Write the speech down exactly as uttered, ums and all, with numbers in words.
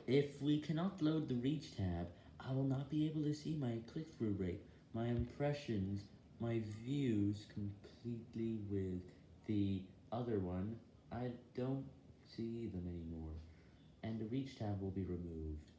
If we cannot load the Reach tab, I will not be able to see my click-through rate, my impressions, my views completely with the other one. I don't see them anymore, and the Reach tab will be removed.